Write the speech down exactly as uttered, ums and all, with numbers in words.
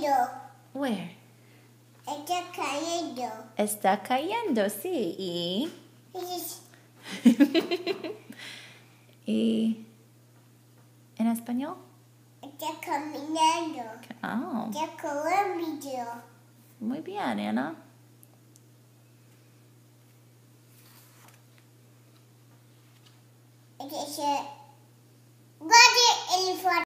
cayendo. Where? Está cayendo. Está cayendo, sí. Y... Es- y... ¿En español? Está caminando. Oh, Está corriendo. muy bien, Ana. Está